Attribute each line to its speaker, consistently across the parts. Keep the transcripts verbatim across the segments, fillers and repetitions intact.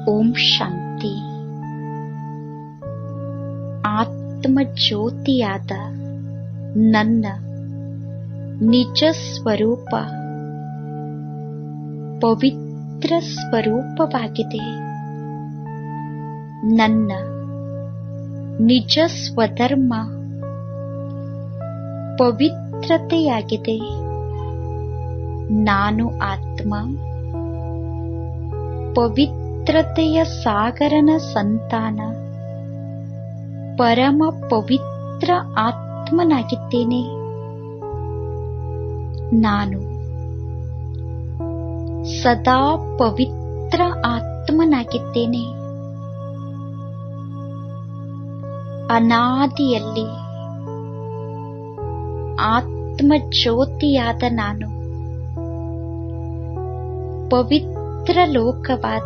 Speaker 1: ಓಂ ಶಾಂತಿ. ಆತ್ಮ ಜ್ಯೋತಿಯಾದ ನನ್ನ ನಿಜ ಸ್ವರೂಪ ಪವಿತ್ರ ಸ್ವರೂಪವಾಗಿದೆ. ನನ್ನ ನಿಜ ಸ್ವಧರ್ಮ ಪವಿತ್ರತೆಯಾಗಿದೆ. ನಾನು ಆತ್ಮ ಪವಿತ್ರತೆಯ ಸಾಗರನ ಸಂತಾನ, ಪರಮ ಪವಿತ್ರ ಆತ್ಮನಾಗಿದ್ದೇನೆ. ನಾನು ಸದಾ ಪವಿತ್ರ ಆತ್ಮನಾಗಿದ್ದೇನೆ. ಅನಾದಿಯಲ್ಲಿ ಆತ್ಮ ಜ್ಯೋತಿಯಾದ ನಾನು ಪವಿತ್ರ ಲೋಕವಾದ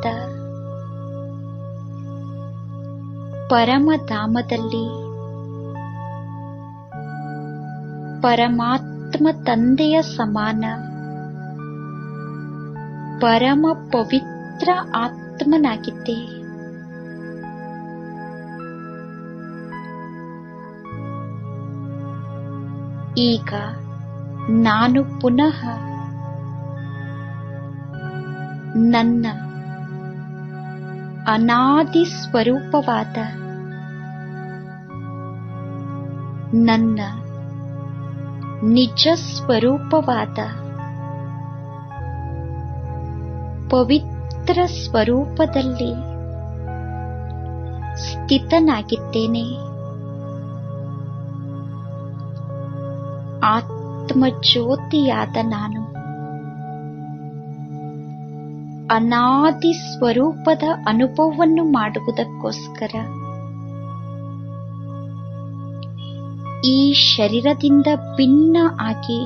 Speaker 1: ಪರಮಧಾಮದಲ್ಲಿ ಪರಮಾತ್ಮ ತಂದೆಯ ಸಮಾನ ಪರಮ ಪವಿತ್ರ ಆತ್ಮನಾಗಿದ್ದೆ. ಈಗ ನಾನು ಪುನಃ ನನ್ನ ಅನಾದಿ ಸ್ವರೂಪವಾದ ನನ್ನ ನಿಜ ಸ್ವರೂಪವಾದ ಪವಿತ್ರ ಸ್ವರೂಪದಲ್ಲಿ ಸ್ಥಿತನಾಗಿದ್ದೇನೆ. ಆತ್ಮ ಜ್ಯೋತಿಯಾದ ನಾನು ಅನಾದಿ ಸ್ವರೂಪದ ಅನುಭವವನ್ನು ಮಾಡುವುದಕ್ಕೋಸ್ಕರ ಈ ಶರೀರದಿಂದ ಭಿನ್ನ ಆಗಿ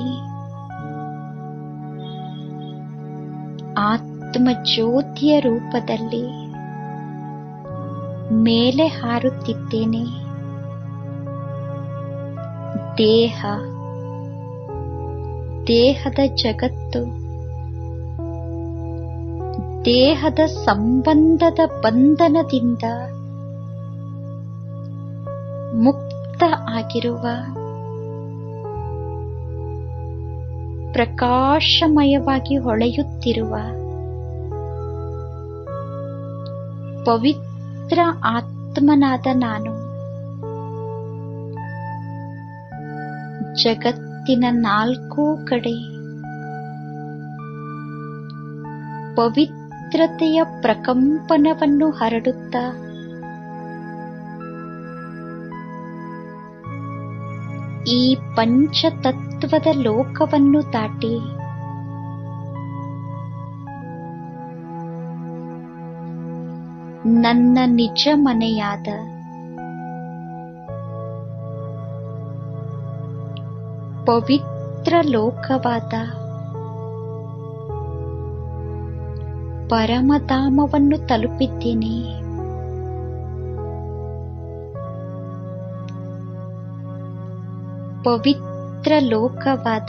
Speaker 1: ಆತ್ಮ ಜ್ಯೋತಿಯ ರೂಪದಲ್ಲಿ ಮೇಲೆ ಹಾರುತ್ತಿದ್ದೇನೆ. ದೇಹ, ದೇಹದ ಜಗತ್ತು, ದೇಹದ ಸಂಬಂಧದ ಬಂಧನದಿಂದ ಮುಕ್ತ ಆಗಿರುವ ಪ್ರಕಾಶಮಯವಾಗಿ ಹೊಳೆಯುತ್ತಿರುವ ಪವಿತ್ರ ಆತ್ಮನಾದ ನಾನು ಜಗತ್ತಿನ ನಾಲ್ಕೂ ಕಡೆ ಪವಿತ್ರತೆಯ ಪ್ರಕಂಪನವನ್ನು ಹರಡುತ್ತಾ ಈ ಪಂಚತತ್ವದ ಲೋಕವನ್ನು ದಾಟಿ ನನ್ನ ನಿಜ ಮನೆಯಾದ ಪವಿತ್ರ ಲೋಕವಾದ ಪರಮಧಾಮವನ್ನು ತಲುಪಿದ್ದೇನೆ. ಪವಿತ್ರ ಲೋಕವಾದ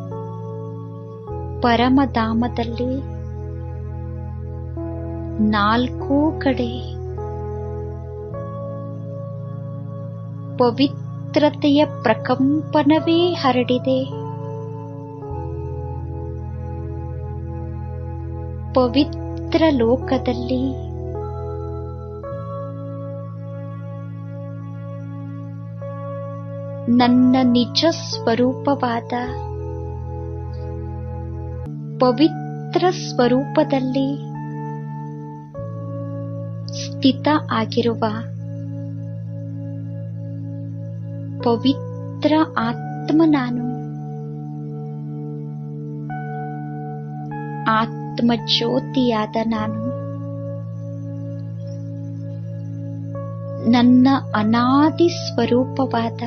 Speaker 1: ಪರಮಧಾಮದಲ್ಲಿ ನಾಲ್ಕೂ ಕಡೆ ಪವಿತ್ರತೆಯ ಪ್ರಕಂಪನವೇ ಹರಡಿದೆ. ಪವಿತ್ರ ಲೋಕದಲ್ಲಿ ನನ್ನ ನಿಜ ಸ್ವರೂಪವಾದ ಪವಿತ್ರ ಸ್ವರೂಪದಲ್ಲಿ ಸ್ಥಿತ ಆಗಿರುವ ಪವಿತ್ರ ಆತ್ಮ ನಾನು. ಆತ್ಮ ಜ್ಯೋತಿಯಾದ ನಾನು ನನ್ನ ಅನಾದಿ ಸ್ವರೂಪವಾದ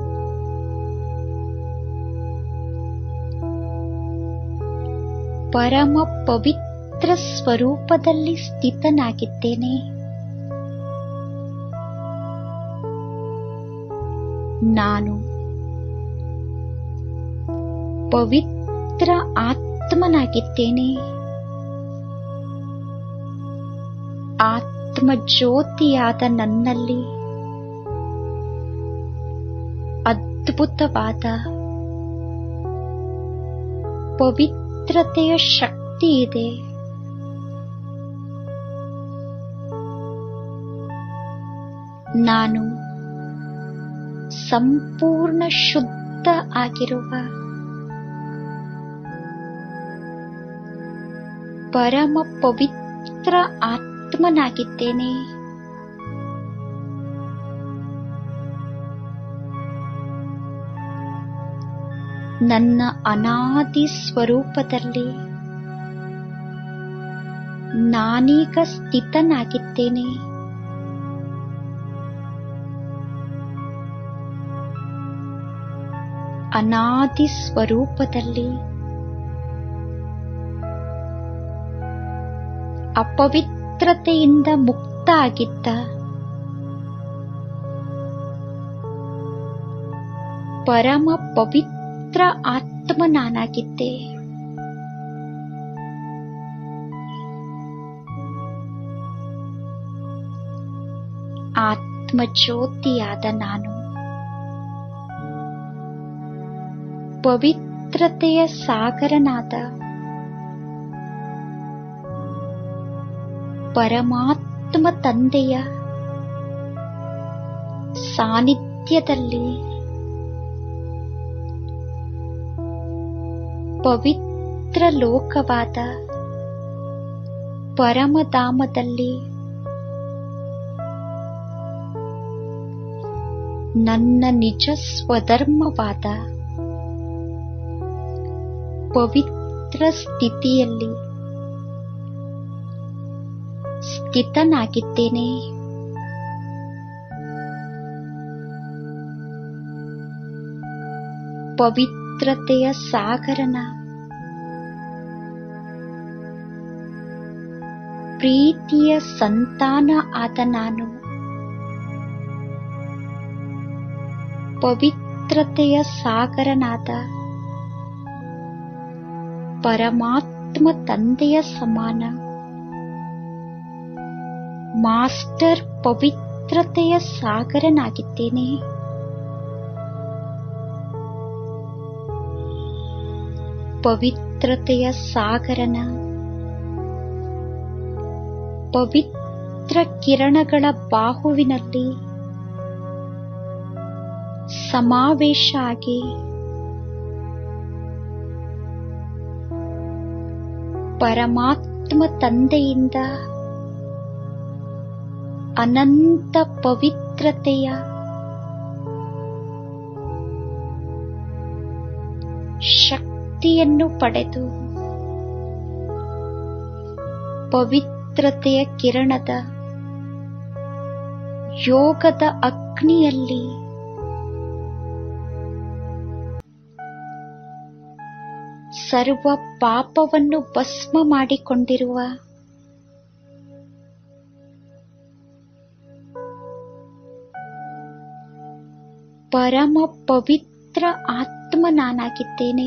Speaker 1: ಪರಮ ಪವಿತ್ರ ಸ್ವರೂಪದಲ್ಲಿ ಸ್ಥಿತನಾಗಿದ್ದೇನೆ. ನಾನು ಪವಿತ್ರ ಆತ್ಮನಾಗಿದ್ದೇನೆ. ಆತ್ಮಜ್ಯೋತಿಯಾದ ನನ್ನಲ್ಲಿ ಅದ್ಭುತವಾದ ಪವಿತ್ರತೆಯ ಶಕ್ತಿ ಇದೆ. ನಾನು ಸಂಪೂರ್ಣ ಶುದ್ಧ ಆಗಿರುವ ಪರಮ ಪವಿತ್ರ ಆತ್ಮನಾಗಿದ್ದೇನೆ. ನನ್ನ ಅನಾದಿ ಸ್ವರೂಪದಲ್ಲಿ ನಾನೀಗ ಸ್ಥಿತನಾಗಿದ್ದೇನೆ. ಅನಾದಿ ಸ್ವರೂಪದಲ್ಲಿ ಅಪವಿತ್ರತೆಯಿಂದ ಮುಕ್ತ ಆಗಿದ್ದ ಪರಮ ಪವಿತ್ರ ಆತ್ಮ ನಾನಾಗಿದ್ದೆ. ಆತ್ಮಜ್ಯೋತಿಯಾದ ನಾನು ಪವಿತ್ರತೆಯ ಸಾಗರನಾದ ಪರಮಾತ್ಮ ತಂದೆಯ ಸಾನ್ನಿಧ್ಯದಲ್ಲಿ ಪವಿತ್ರ ಲೋಕವಾದ ಪರಮಧಾಮದಲ್ಲಿ ನನ್ನ ನಿಜ ಸ್ವಧರ್ಮವಾದ ಪವಿತ್ರ ಸ್ಥಿತಿಯಲ್ಲಿ ಸ್ಥಿತನಾಗಿದ್ದೇನೆ. ಪವಿತ್ರತೆಯ ಸಾಗರನ ಪ್ರೀತಿಯ ಸಂತಾನ ಆದ ನಾನು ಪವಿತ್ರತೆಯ ಸಾಗರನಾದ ಪರಮಾತ್ಮ ತಂದೆಯ ಸಮಾನ ಮಾಸ್ಟರ್ ಪವಿತ್ರತೆಯ ಸಾಗರನಾಗಿದ್ದೇನೆ. ಪವಿತ್ರತೆಯ ಸಾಗರನ ಪವಿತ್ರ ಕಿರಣಗಳ ಬಾಹುವಿನಲ್ಲಿ ಸಮಾವೇಶ ಆಗಿ ಪರಮಾತ್ಮ ತಂದೆಯಿಂದ ಅನಂತ ಪವಿತ್ರತೆಯ ಶಕ್ತಿಯನ್ನು ಪಡೆದು ಪವಿತ್ರತೆಯ ಕಿರಣದ ಯೋಗದ ಅಗ್ನಿಯಲ್ಲಿ ಸರ್ವ ಪಾಪವನ್ನು ಭಸ್ಮ ಮಾಡಿಕೊಂಡಿರುವ ಪರಮ ಪವಿತ್ರ ಆತ್ಮ ನಾನಾಗಿದ್ದೇನೆ.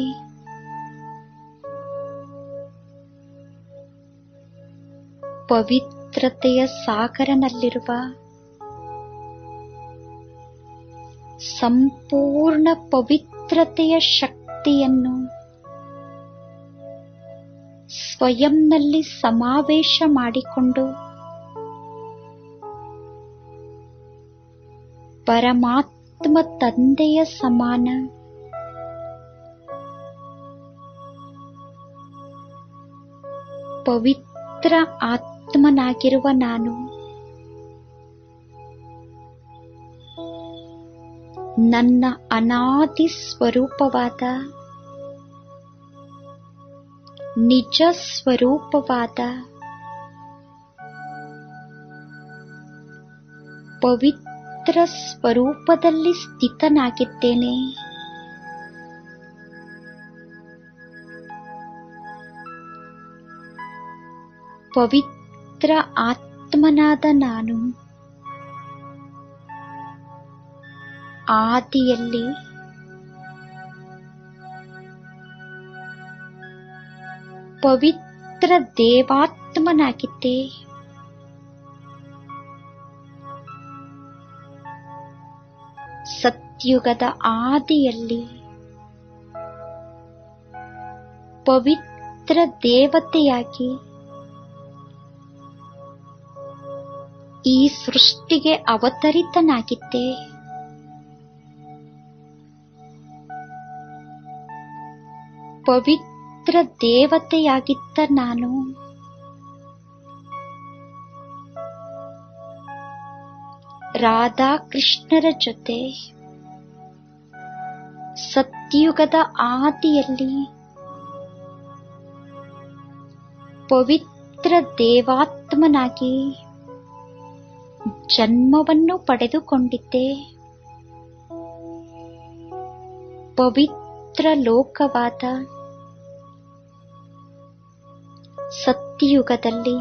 Speaker 1: ಪವಿತ್ರತೆಯ ಸಾಗರನಲ್ಲಿರುವ ಸಂಪೂರ್ಣ ಪವಿತ್ರತೆಯ ಶಕ್ತಿಯನ್ನು ಸ್ವಯಂನಲ್ಲಿ ಸಮಾವೇಶ ಮಾಡಿಕೊಂಡು ಪರಮಾತ್ಮ ತಂದೆಯ ಸಮಾನ ಪವಿತ್ರ ಆತ್ಮನಾಗಿರುವ ನಾನು ನನ್ನ ಅನಾದಿ ಸ್ವರೂಪವಾದ ನಿಜ ಸ್ವರೂಪವಾದ ಪವಿತ್ರ ಸ್ವರೂಪದಲ್ಲಿ ಸ್ಥಿತನಾಗಿದ್ದೇನೆ. ಪವಿತ್ರ ಆತ್ಮನಾದ ನಾನು ಆದಿಯಲ್ಲಿ ಪವಿತ್ರ ದೇವಾತ್ಮನಾಗಿದ್ದೆ. ಸತ್ಯುಗದ ಆದಿಯಲ್ಲಿ ಪವಿತ್ರ ದೇವತೆಯಾಗಿ ಈ ಸೃಷ್ಟಿಗೆ ಅವತರಿತನಾಗಿದ್ದೆ. ಪವಿತ್ರ ದೇವತೆಯಾಗಿದ್ದ ನಾನು ರಾಧಾಕೃಷ್ಣರ ಜೊತೆ ಸತ್ಯುಗದ ಆದಿಯಲ್ಲಿ ಪವಿತ್ರ ದೇವಾತ್ಮನಾಗಿ ಜನ್ಮವನ್ನು ಪಡೆದುಕೊಂಡಿದ್ದೆ. ಪವಿತ್ರ ಲೋಕವಾದ ಸತ್ಯಯುಗದಲ್ಲಿ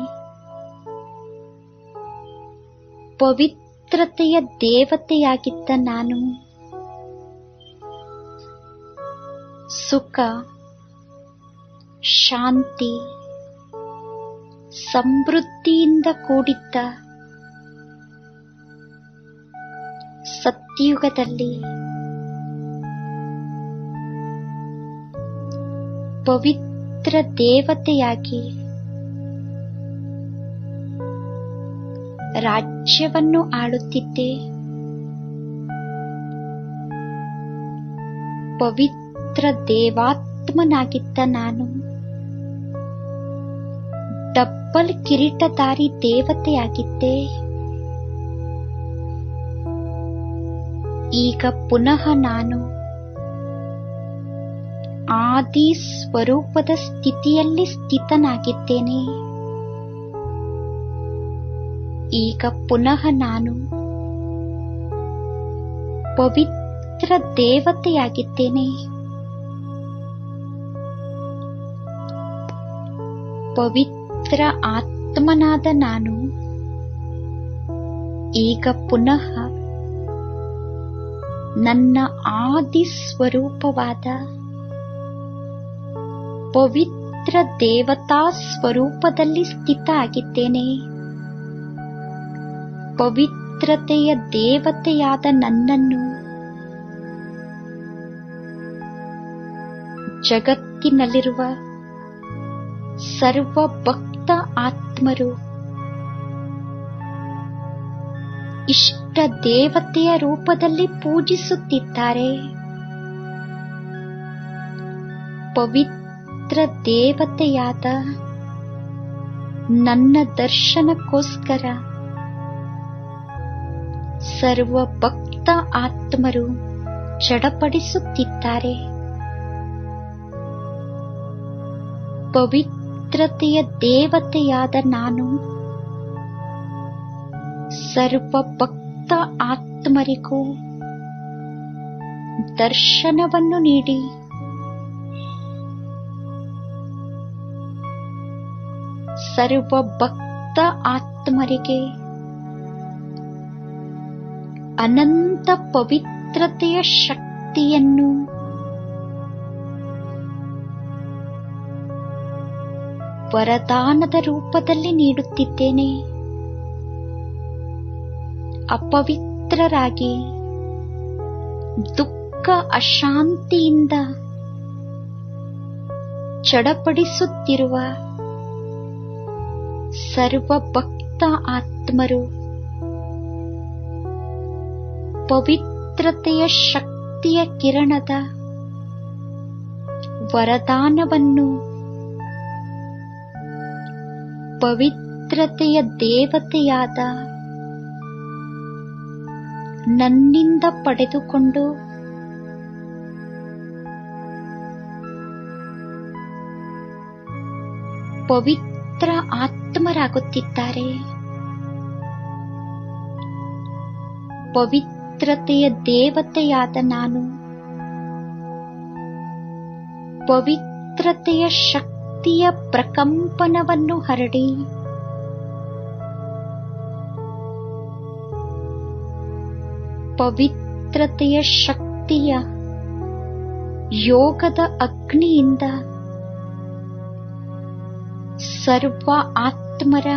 Speaker 1: ಪವಿತ್ರತೆಯ ದೇವತೆಯಾಗಿದ್ದ ನಾನು ಸುಖ, ಶಾಂತಿ, ಸಮೃದ್ಧಿಯಿಂದ ಕೂಡಿದ್ದ ಸತ್ಯಯುಗದಲ್ಲಿ ಪವಿತ್ರ ದೇವತೆಯಾಗಿ ರಾಜ್ಯವನ್ನು ಆಳುತ್ತಿದ್ದೆ. ಪವಿತ್ರ ದೇವಾತ್ಮನಾಗಿದ್ದ ನಾನು ಡಬ್ಬಲ್ ಕಿರೀಟಧಾರಿ ದೇವತೆಯಾಗಿದ್ದೆ. ಈಗ ಪುನಃ ನಾನು ಆದಿ ಸ್ವರೂಪದ ಸ್ಥಿತಿಯಲ್ಲಿ ಸ್ಥಿತನಾಗಿದ್ದೇನೆ. ಈಗ ಪುನಃ ನಾನು ಪವಿತ್ರ ದೇವತೆಯಾಗಿದ್ದೇನೆ. ಪವಿತ್ರ ಆತ್ಮನಾದ ನಾನು ಈಗ ಪುನಃ ನನ್ನ ಆದಿ ಸ್ವರೂಪವಾದ ಪವಿತ್ರ ದೇವತಾ ಸ್ವರೂಪದಲ್ಲಿ ಸ್ಥಿತ ಆಗಿದ್ದೇನೆ. ಪವಿತ್ರತೆಯ ದೇವತೆಯಾದ ನನ್ನನ್ನು ಜಗತ್ತಿನಲ್ಲಿರುವ ಸರ್ವ ಭಕ್ತ ಆತ್ಮರು ಇಷ್ಟ ದೇವತೆಯ ರೂಪದಲ್ಲಿ ಪೂಜಿಸುತ್ತಿದ್ದಾರೆ. ಪವಿತ್ರ ದೇವತೆಯಾದ ನನ್ನ ದರ್ಶನಕ್ಕೋಸ್ಕರ ಸರ್ವ ಭಕ್ತ ಆತ್ಮರು ಚಡಪಡಿಸುತ್ತಿದ್ದಾರೆ. ಪವಿತ್ರತೆಯ ದೇವತೆಯಾದ ನಾನು ಸರ್ವ ಭಕ್ತ ಆತ್ಮರಿಗೂ ದರ್ಶನವನ್ನು ನೀಡಿ ಸರ್ವ ಭಕ್ತ ಆತ್ಮರಿಗೆ ಅನಂತ ಪವಿತ್ರತೆಯ ಶಕ್ತಿಯನ್ನು ವರದಾನದ ರೂಪದಲ್ಲಿ ನೀಡುತ್ತಿದ್ದೇನೆ. ಅಪವಿತ್ರರಾಗಿ ದುಃಖ ಅಶಾಂತಿಯಿಂದ ಚಡಪಡಿಸುತ್ತಿರುವ ಸರ್ವ ಭಕ್ತ ಆತ್ಮರು ಪವಿತ್ರತೆಯ ಶಕ್ತಿಯ ಕಿರಣದ ವರದಾನವನ್ನು ಪವಿತ್ರತೆಯ ದೇವತೆಯಾದ ನನ್ನಿಂದ ಪಡೆದುಕೊಂಡು ಪವಿತ್ರ ಆತ್ಮರಾಗುತ್ತಿದ್ದಾರೆ. ಪವಿತ್ರತೆಯ ದೇವತೆಯಾದ ನಾನು ಪವಿತ್ರತೆಯ ಶಕ್ತಿಯ ಪ್ರಕಂಪನವನ್ನು ಹರಡಿ ಪವಿತ್ರತೆಯ ಶಕ್ತಿಯ ಯೋಗದ ಅಗ್ನಿಯಿಂದ ಸರ್ವ ಆತ್ಮರ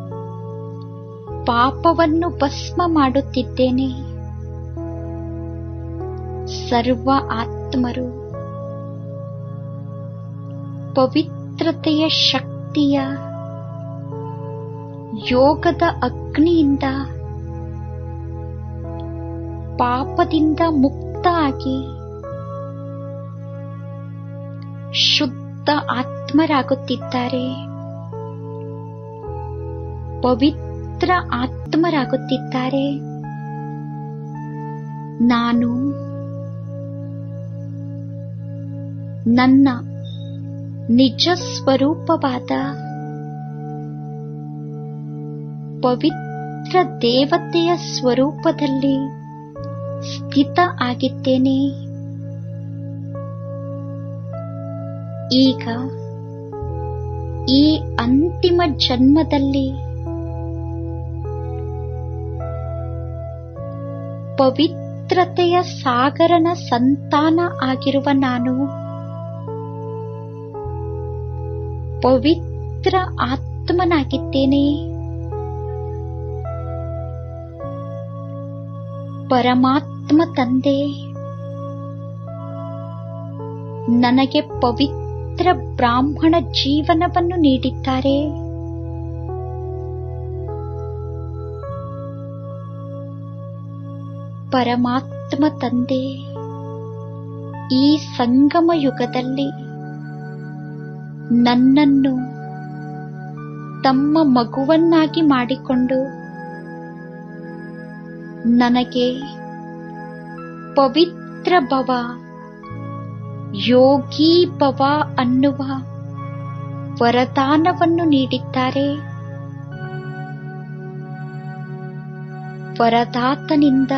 Speaker 1: ಪಾಪವನ್ನು ಭಸ್ಮ ಮಾಡುತ್ತಿದ್ದೇನೆ. ಸರ್ವ ಆತ್ಮರು ಪವಿತ್ರತೆಯ ಶಕ್ತಿಯ ಯೋಗದ ಅಗ್ನಿಯಿಂದ ಪಾಪದಿಂದ ಮುಕ್ತ ಆಗಿ ಶುದ್ಧ ಆತ್ಮರಾಗುತ್ತಿದ್ದಾರೆ, ಪವಿತ್ರ ಆತ್ಮರಾಗುತ್ತಿದ್ದಾರೆ. ನಾನು ನನ್ನ ನಿಜ ಸ್ವರೂಪವಾದ ಪವಿತ್ರ ದೇವತೆಯ ಸ್ವರೂಪದಲ್ಲಿ ಸ್ಥಿತ ಆಗಿದ್ದೇನೆ. ಈಗ ಈ ಅಂತಿಮ ಜನ್ಮದಲ್ಲಿ ಪವಿತ್ರತೆಯ ಸಾಗರನ ಸಂತಾನ ಆಗಿರುವ ನಾನು ಪವಿತ್ರ ಆತ್ಮನಾಗಿದ್ದೇನೆ. ಪರಮಾತ್ಮ ತಂದೆ ನನಗೆ ಪವಿತ್ರ ಬ್ರಾಹ್ಮಣ ಜೀವನವನ್ನು ನೀಡಿದ್ದಾರೆ. ಪರಮಾತ್ಮ ತಂದೆ ಈ ಸಂಗಮ ಯುಗದಲ್ಲಿ ನನ್ನನ್ನು ತಮ್ಮ ಮಗುವನ್ನಾಗಿ ಮಾಡಿಕೊಂಡು ನನಗೆ ಪವಿತ್ರ ಭವ, ಯೋಗಿ ಭವ ಅನ್ನುವ ವರದಾನವನ್ನು ನೀಡಿದ್ದಾರೆ. ವರದಾತನಿಂದ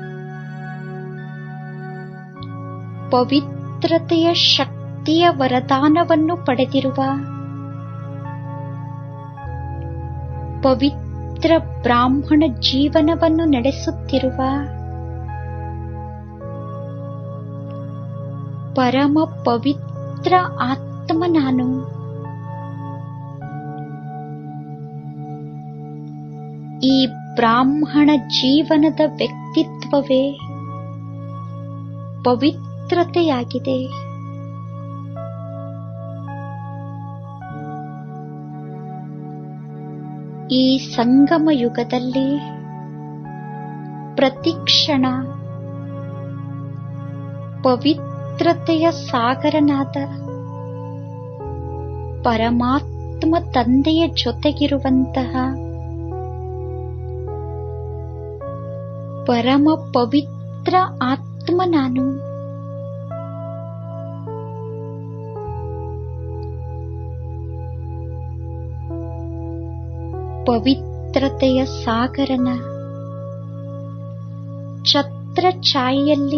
Speaker 1: ಪವಿತ್ರತೆಯ ಶಕ್ತಿಯ ವರದಾನವನ್ನು ಪಡೆದಿರುವ ಪವಿತ್ರ ಬ್ರಾಹ್ಮಣ ಜೀವನವನ್ನು ನಡೆಸುತ್ತಿರುವ ಪರಮ ಪವಿತ್ರ ಆತ್ಮ ನಾನು. ಈ ಬ್ರಾಹ್ಮಣ ಜೀವನದ ವ್ಯಕ್ತಿತ್ವವೇ ಪವಿತ್ರತೆಯಾಗಿದೆ. ಈ ಸಂಗಮ ಯುಗದಲ್ಲಿ ಪ್ರತಿಕ್ಷಣ ಪವಿತ್ರತೆಯ ಸಾಗರನಾದ ಪರಮಾತ್ಮ ತಂದೆಯ ಜೊತೆಗಿರುವಂತಹ ಪರಮ ಪವಿತ್ರ ಆತ್ಮ ನಾನು. ಪವಿತ್ರತೆಯ ಸಾಗರನ ಛತ್ರ ಛಾಯೆಯಲ್ಲಿ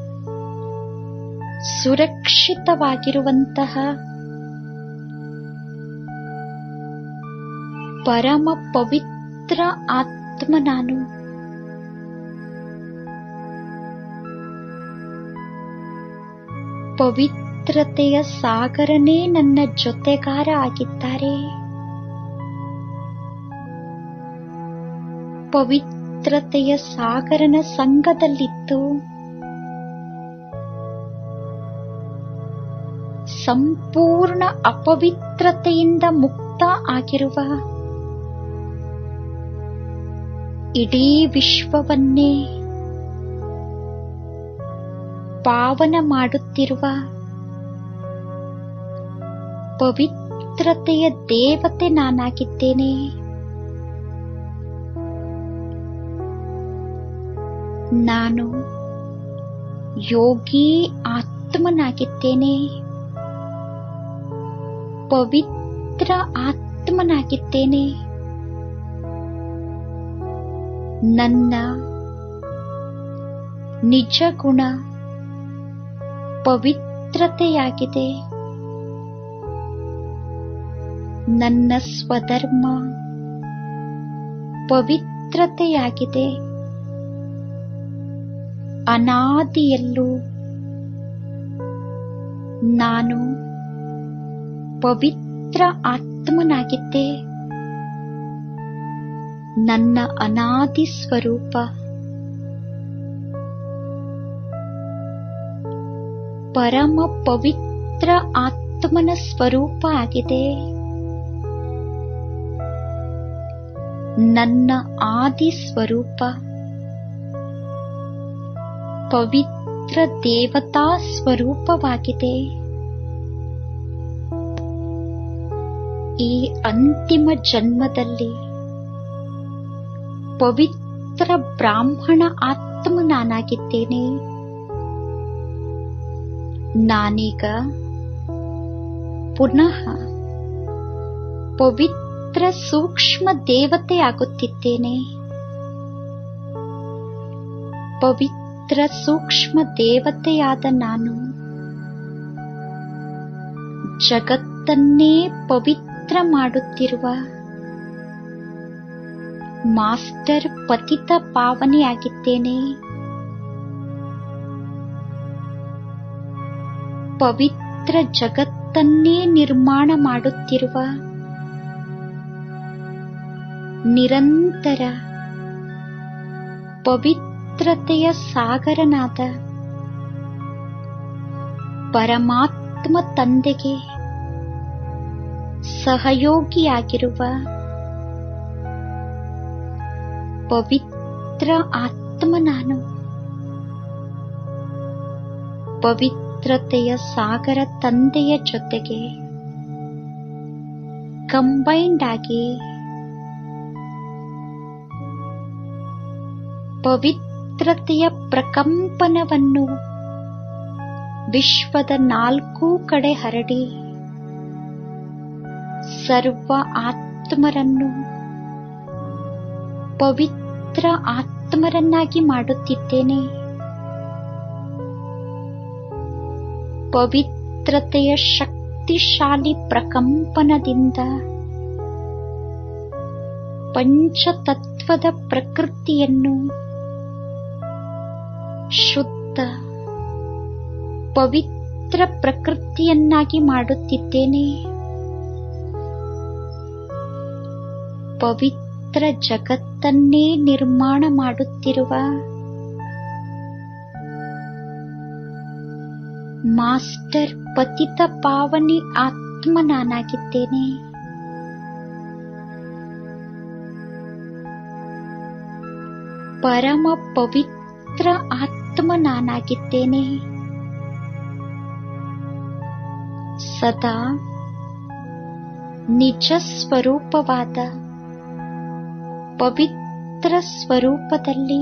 Speaker 1: ಸುರಕ್ಷಿತವಾಗಿರುವಂತಹ ಪರಮ ಪವಿತ್ರ ಆತ್ಮ ನಾನು. ಪವಿತ್ರತೆಯ ಸಾಗರನೇ ನನ್ನ ಜೊತೆಗಾರ ಆಗಿದ್ದಾರೆ. ಪವಿತ್ರತೆಯ ಸಾಗರನ ಸಂಗದಲ್ಲಿದ್ದು ಸಂಪೂರ್ಣ ಅಪವಿತ್ರತೆಯಿಂದ ಮುಕ್ತ ಆಗಿರುವ ಇಡೀ ವಿಶ್ವವನ್ನೇ ಪಾವನ ಮಾಡುತ್ತಿರುವ ಪವಿತ್ರತೆಯ ದೇವತೆ ನಾನಾಗಿದ್ದೇನೆ. ನಾನು ಯೋಗಿ ಆತ್ಮನಾಗಿದ್ದೇನೆ, ಪವಿತ್ರ ಆತ್ಮನಾಗಿದ್ದೇನೆ. ನನ್ನ ನಿಜ ಗುಣ ಪವಿತ್ರತೆಯಾಗಿದೆ. ನನ್ನ ಸ್ವಧರ್ಮ ಪವಿತ್ರತೆಯಾಗಿದೆ. ಅನಾದಿಯಲ್ಲೂ ನಾನು ಪವಿತ್ರ ಆತ್ಮನಾಗಿದ್ದೆ. ನನ್ನ ಅನಾದಿ ಸ್ವರೂಪ ಪರಮ ಪವಿತ್ರ ಆತ್ಮನ ಸ್ವರೂಪ ಆಗಿದೆ. ನನ್ನ ಆದಿ ಸ್ವರೂಪ ಪವಿತ್ರ ದೇವತಾ ಸ್ವರೂಪವಾಗಿದೆ. ಈ ಅಂತಿಮ ಜನ್ಮದಲ್ಲಿ ಪವಿತ್ರ ಬ್ರಾಹ್ಮಣ ಆತ್ಮ ನಾನಾಗಿದ್ದೇನೆ. ನಾನೀಗ ಪುನಃ ಪವಿತ್ರ ಸೂಕ್ಷ್ಮ ದೇವತೆ ಆಗುತ್ತಿದ್ದೇನೆ. ಪವಿತ್ರ ಸೂಕ್ಷ್ಮ ದೇವತೆಯಾದ ನಾನು ಜಗತ್ತನ್ನೇ ಪವಿತ್ರ ಮಾಡುತ್ತಿರುವ ಮಾಸ್ಟರ್ ಪತಿತ ಪಾವನಿಯಾಗಿದ್ದೇನೆ. ಪವಿತ್ರ ಜಗತ್ತನ್ನೇ ನಿರ್ಮಾಣ ಮಾಡುತ್ತಿರುವ ನಿರಂತರ ಪವಿತ್ರತೆಯ ಸಾಗರನಾದ ಪರಮಾತ್ಮ ತಂದೆಗೆ ಸಹಯೋಗಿಯಾಗಿರುವ ಪವಿತ್ರ ಆತ್ಮ ನಾನು. ಪವಿತ್ರತೆಯ ಸಾಗರ ತಂದೆಯ ಜೊತೆಗೆ ಕಂಬೈನ್ಡ್ ಆಗಿ ಪವಿತ್ರತೆಯ ಪ್ರಕಂಪನವನ್ನು ವಿಶ್ವದ ನಾಲ್ಕೂ ಕಡೆ ಹರಡಿ ಸರ್ವ ಆತ್ಮರನ್ನು ಪವಿತ್ರ ಆತ್ಮರನ್ನಾಗಿ ಮಾಡುತ್ತಿದ್ದೇನೆ. ಪವಿತ್ರತೆಯ ಶಕ್ತಿಶಾಲಿ ಪ್ರಕಂಪನದಿಂದ ಪಂಚತತ್ವದ ಪ್ರಕೃತಿಯನ್ನು ಶುದ್ಧ ಪವಿತ್ರ ಪ್ರಕೃತಿಯನ್ನಾಗಿ ಮಾಡುತ್ತಿದ್ದೇನೆ. ಪವಿತ್ರ ಜಗತ್ತನ್ನೇ ನಿರ್ಮಾಣ ಮಾಡುತ್ತಿರುವ ಮಾಸ್ಟರ್ ಪತಿತ ಪಾವನಿ ಆತ್ಮ ನಾನಾಗಿದ್ದೇನೆ. ಪರಮ ಪವಿತ್ರ ಆತ್ಮ ನಾನಾಗಿದ್ದೇನೆ. ಸದಾ ನಿಜ ಸ್ವರೂಪವಾದ ಪವಿತ್ರ ಸ್ವರೂಪದಲ್ಲಿ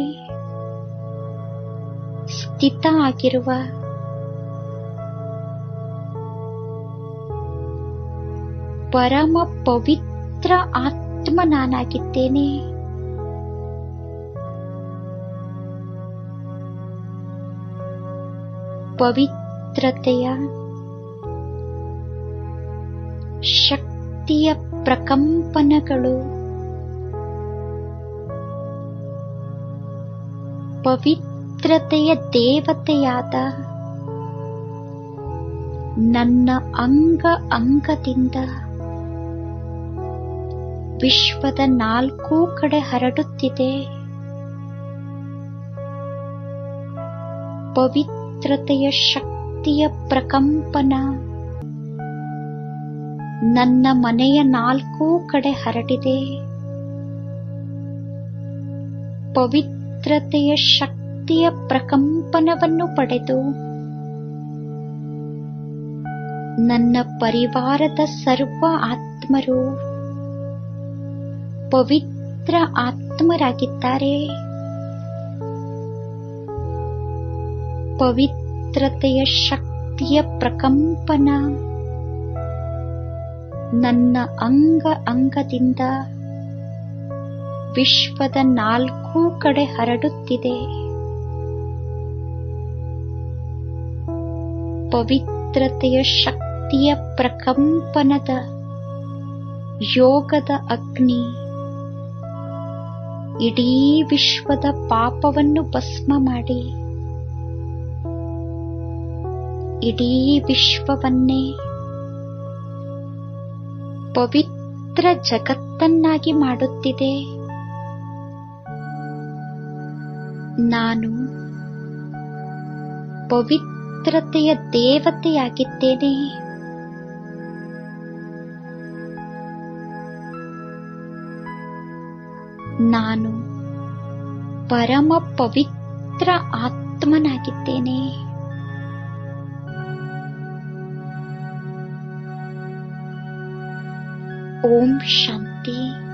Speaker 1: ಸ್ಥಿತ ಆಗಿರುವ ಪರಮ ಪವಿತ್ರ ಆತ್ಮ ನಾನಾಗಿದ್ದೇನೆ. ಪವಿತ್ರತೆಯ ಶಕ್ತಿಯ ಪ್ರಕಂಪನಗಳು ಪವಿತ್ರತೆಯ ದೇವತೆಯಾದ ನನ್ನ ಅಂಗ ಅಂಗದಿಂದ ವಿಶ್ವದ ನಾಲ್ಕೂ ಕಡೆ ಹರಡುತ್ತಿದೆ. ಪವಿತ್ರತೆಯ ಶಕ್ತಿಯ ಪ್ರಕಂಪನ ನನ್ನ ಮನೆಯ ನಾಲ್ಕೂ ಕಡೆ ಹರಡಿದೆ. ಪವಿತ್ರತೆಯ ಶಕ್ತಿಯ ಪ್ರಕಂಪನವನ್ನು ಪಡೆದು ನನ್ನ ಪರಿವಾರದ ಸರ್ವ ಆತ್ಮರು ಪವಿತ್ರ ಆತ್ಮರಾಗಿದ್ದಾರೆ. ಪವಿತ್ರತೆಯ ಶಕ್ತಿಯ ಪ್ರಕಂಪನ ನನ್ನ ಅಂಗ ಅಂಗದಿಂದ ವಿಶ್ವದ ನಾಲ್ಕೂ ಕಡೆ ಹರಡುತ್ತಿದೆ. ಪವಿತ್ರತೆಯ ಶಕ್ತಿಯ ಪ್ರಕಂಪನದ ಯೋಗದ ಅಗ್ನಿ ಇಡೀ ವಿಶ್ವದ ಪಾಪವನ್ನು ಭಸ್ಮ ಮಾಡಿ ಇಡೀ ವಿಶ್ವವನ್ನೇ ಪವಿತ್ರ ಜಗತ್ತನ್ನಾಗಿ ಮಾಡುತ್ತಿದೆ. ನಾನು ಪವಿತ್ರ ಪವಿತ್ರತೆಯ ದೇವತೆಯಾಗಿದ್ದೇನೆ. ನಾನು ಪರಮ ಪವಿತ್ರ ಆತ್ಮನಾಗಿದ್ದೇನೆ. ಓಂ ಶಾಂತಿ.